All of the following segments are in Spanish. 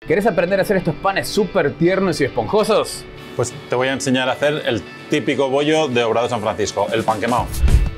¿Querés aprender a hacer estos panes súper tiernos y esponjosos? Pues te voy a enseñar a hacer el típico bollo de Obrador San Francisco, el pan quemado.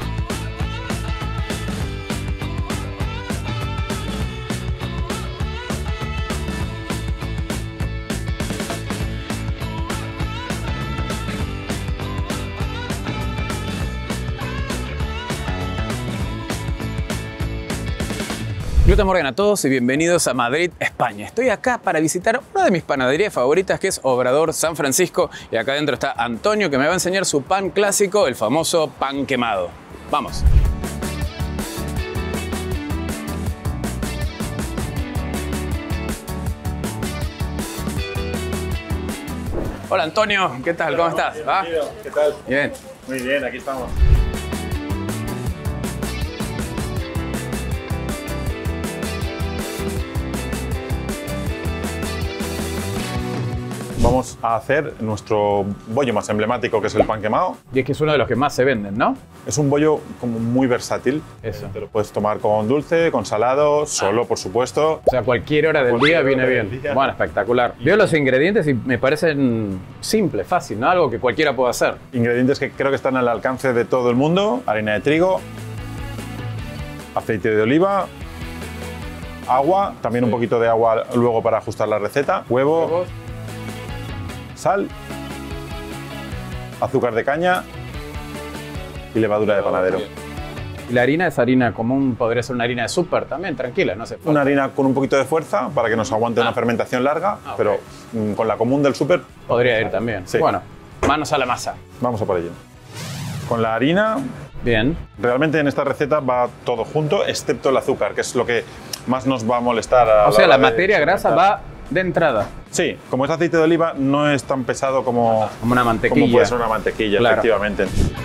Guten Morgen a todos y bienvenidos a Madrid, España. Estoy acá para visitar una de mis panaderías favoritas, que es Obrador San Francisco, y acá adentro está Antonio, que me va a enseñar su pan clásico, el famoso pan quemado. ¡Vamos! Hola Antonio, ¿qué tal? ¿Cómo estás? ¿Va? ¿Qué tal? Bien. Muy bien, aquí estamos. Vamos a hacer nuestro bollo más emblemático, que es el pan quemado. Y es que es uno de los que más se venden, ¿no? Es un bollo como muy versátil. Eso. Te lo puedes tomar con dulce, con salado, solo, por supuesto. O sea, cualquier hora del día viene bien. día. Bueno, espectacular. Veo los ingredientes y me parecen simples, fácil, ¿no? Algo que cualquiera puede hacer. Ingredientes que creo que están al alcance de todo el mundo. Harina de trigo, aceite de oliva, agua, también un poquito de agua luego para ajustar la receta, huevo, sal, azúcar de caña y levadura de panadero. Y la harina es harina común, podría ser una harina de súper también, tranquila, no sé. Una harina con un poquito de fuerza para que nos aguante una fermentación larga, ok. pero con la común del súper. Podría ir también. Sí. Bueno, manos a la masa. Vamos a por ello. Con la harina, Bien. realmente en esta receta va todo junto, excepto el azúcar, que es lo que más nos va a molestar. O sea, la materia grasa va de entrada. Sí, como es aceite de oliva, no es tan pesado como Como una mantequilla. puede ser una mantequilla, Claro. efectivamente.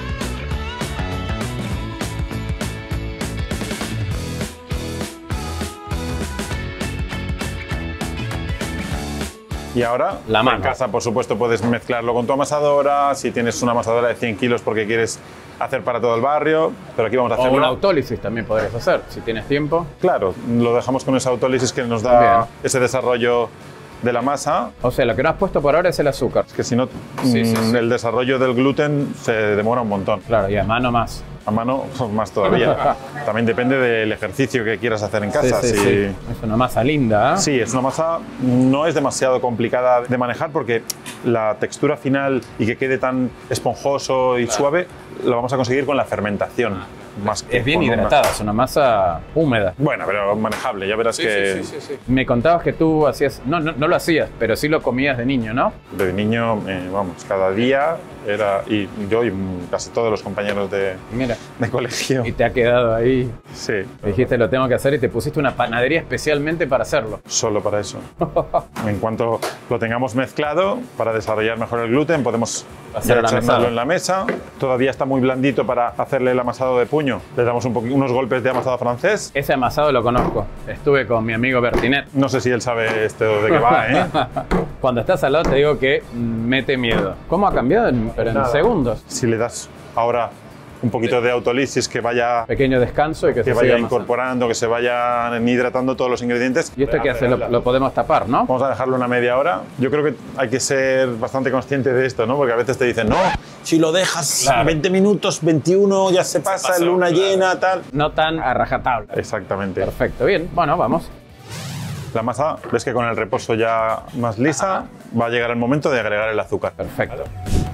Y ahora, La mano. en casa, por supuesto, puedes mezclarlo con tu amasadora, si tienes una amasadora de 100 kilos porque quieres hacer para todo el barrio, pero aquí vamos a O hacerlo. una autólisis también podrías hacer, si tienes tiempo. Claro, lo dejamos con esa autólisis que nos da Bien. ese desarrollo de la masa, O sea, lo que no has puesto por ahora es el azúcar. que si no, Sí. el desarrollo del gluten se demora un montón. Claro, y a mano más. A mano, más todavía. También depende del ejercicio que quieras hacer en casa. Sí. Es una masa linda, ¿eh? Sí, es una masa, no es demasiado complicada de manejar porque la textura final y que quede tan esponjoso y suave, lo vamos a conseguir con la fermentación. Más que Es bien con una- hidratada, es una masa húmeda. Bueno, pero manejable, ya verás que Sí. Me contabas que tú hacías, no lo hacías, pero sí lo comías de niño, ¿no? de niño, vamos, cada día era, y yo y casi todos los compañeros de Mira, colegio. y te ha quedado ahí. Sí, Dijiste, lo tengo que hacer y te pusiste una panadería especialmente para hacerlo. solo para eso. En cuanto lo tengamos mezclado, para desarrollar mejor el gluten, podemos Hacer ya el echárnoslo amasado. en la mesa. Todavía está muy blandito para hacerle el amasado de puño. Le damos unos golpes de amasado francés. Ese amasado lo conozco. Estuve con mi amigo Bertinet. No sé si él sabe esto de qué va, ¿eh? Cuando estás al lado te digo que mete miedo. ¿Cómo ha cambiado? Pero en Nada. segundos. Si le das ahora un poquito de autolisis que vaya Pequeño descanso y que se vaya siga amasando. incorporando, que se vayan hidratando todos los ingredientes. ¿Y esto qué hace? Lo podemos tapar, ¿no? Vamos a dejarlo una media hora. Yo creo que hay que ser bastante consciente de esto, ¿no? Porque a veces te dicen, no, si lo dejas Claro. 20 minutos, 21, ya se pasa, luna llena, tal. No tan a rajatabla. Exactamente. Perfecto, bien. Bueno, vamos. La masa, ves que con el reposo ya más lisa, va a llegar el momento de agregar el azúcar. Perfecto.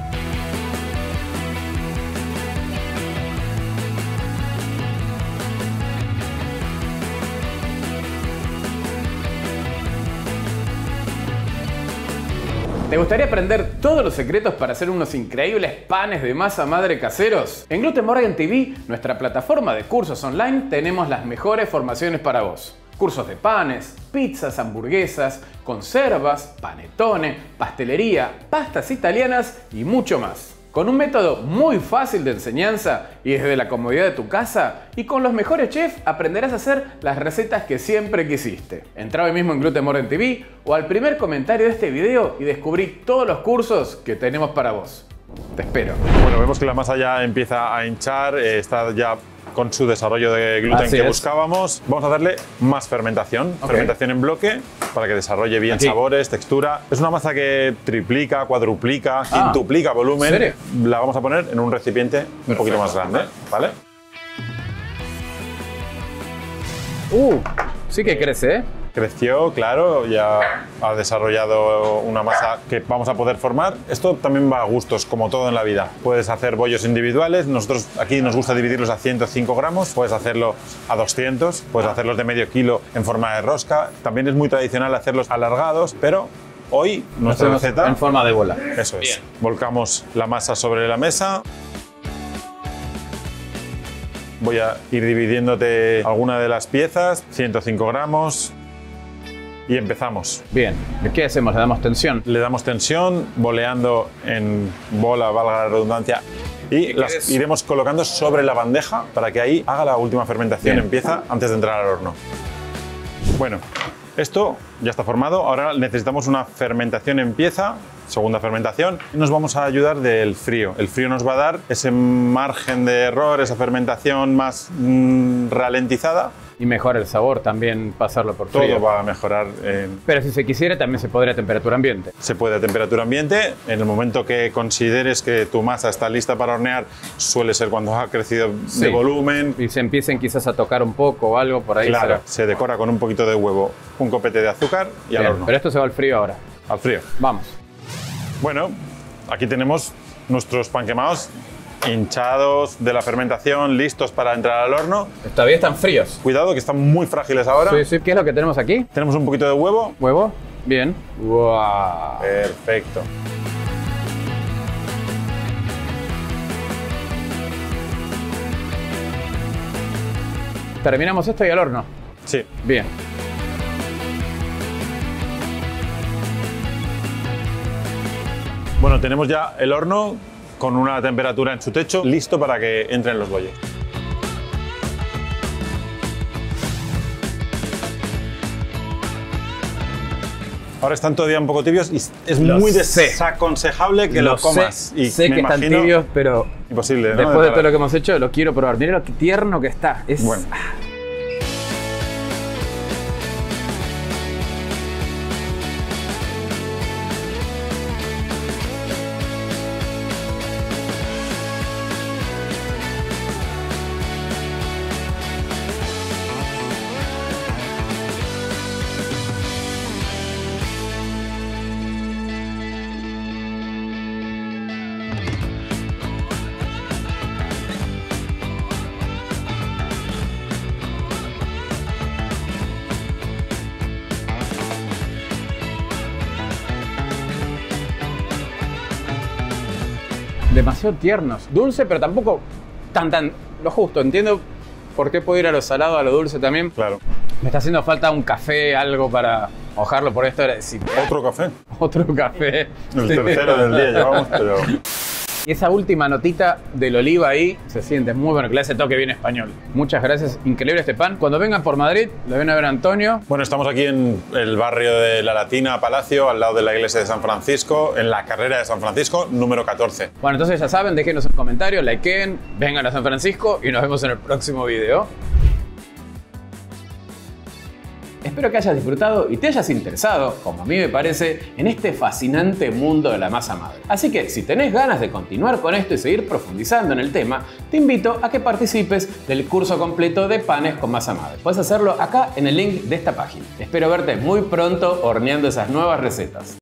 ¿Te gustaría aprender todos los secretos para hacer unos increíbles panes de masa madre caseros? En Guten Morgen TV, nuestra plataforma de cursos online, tenemos las mejores formaciones para vos. Cursos de panes, pizzas, hamburguesas, conservas, panetone, pastelería, pastas italianas y mucho más. Con un método muy fácil de enseñanza y desde la comodidad de tu casa, y con los mejores chefs aprenderás a hacer las recetas que siempre quisiste. Entra hoy mismo en Guten Morgen TV o al primer comentario de este video y descubrí todos los cursos que tenemos para vos. Te espero. Bueno, vemos que la masa ya empieza a hinchar, está ya con su desarrollo de gluten Así que es. buscábamos. Vamos a darle más fermentación, Ok. fermentación en bloque, para que desarrolle bien Aquí. sabores, textura. Es una masa que triplica, cuadruplica, quintuplica volumen. ¿en serio? La vamos a poner en un recipiente un poquito más grande, ¿vale? Sí que crece, ¿eh? Creció, claro, ya ha desarrollado una masa que vamos a poder formar. Esto también va a gustos, como todo en la vida. Puedes hacer bollos individuales. Nosotros aquí nos gusta dividirlos a 105 gramos. Puedes hacerlo a 200, puedes hacerlos de medio kilo en forma de rosca. También es muy tradicional hacerlos alargados, pero hoy nuestra Hacemos receta... en forma de bola. Eso es. Volcamos la masa sobre la mesa. Voy a ir dividiéndote alguna de las piezas, 105 gramos. Y empezamos. Bien. ¿Qué hacemos? ¿Le damos tensión? Le damos tensión, boleando en bola, valga la redundancia, y las iremos colocando sobre la bandeja para que ahí haga la última fermentación. Bien. Empieza antes de entrar al horno. Bueno, esto ya está formado. Ahora necesitamos una fermentación en pieza, segunda fermentación. Y nos vamos a ayudar del frío. El frío nos va a dar ese margen de error, esa fermentación más ralentizada. Y mejora el sabor también pasarlo por frío. Todo va a mejorar. Pero si se quisiera, también se podría a temperatura ambiente. Se puede a temperatura ambiente. En el momento que consideres que tu masa está lista para hornear, suele ser cuando ha crecido Sí. de volumen. Y se empiecen quizás a tocar un poco o algo por ahí. Claro, será. se decora con un poquito de huevo, un copete de azúcar y al Bien, horno. pero esto se va al frío ahora. Al frío. Vamos. Bueno, aquí tenemos nuestros pan quemados hinchados de la fermentación, listos para entrar al horno. Todavía están fríos. Cuidado que están muy frágiles ahora. Sí, sí. ¿Qué es lo que tenemos aquí? Tenemos un poquito de huevo. ¿Huevo? Bien. ¡Wow! Perfecto. Terminamos esto y al horno. Sí. Bien. Bueno, tenemos ya el horno con una temperatura en su techo, listo para que entren los bollos. Ahora están todavía un poco tibios y es Lo muy sé. desaconsejable que lo comas. Sé, Y sé me que están imagino- tibios, pero Imposible, ¿no? después de todo lo que hemos hecho, lo quiero probar. Mira lo tierno que está. Es... Bueno. Demasiado tiernos. Dulce, pero tampoco tan lo justo. Entiendo por qué puedo ir a lo salado, a lo dulce también. Claro. Me está haciendo falta un café, algo para mojarlo por esto. Otro café. Otro café. El tercero del día llevamos, pero... Y esa última notita del oliva ahí se siente muy bueno, que le hace toque bien español. Muchas gracias, increíble este pan. Cuando vengan por Madrid, lo ven a ver a Antonio. Bueno, estamos aquí en el barrio de La Latina, Palacio, al lado de la iglesia de San Francisco, en la carrera de San Francisco, número 14. Bueno, entonces ya saben, déjenos un comentario, likeen, vengan a San Francisco y nos vemos en el próximo video. Espero que hayas disfrutado y te hayas interesado, como a mí me parece, en este fascinante mundo de la masa madre. Así que si tenés ganas de continuar con esto y seguir profundizando en el tema, te invito a que participes del curso completo de panes con masa madre. Puedes hacerlo acá en el link de esta página. Espero verte muy pronto horneando esas nuevas recetas.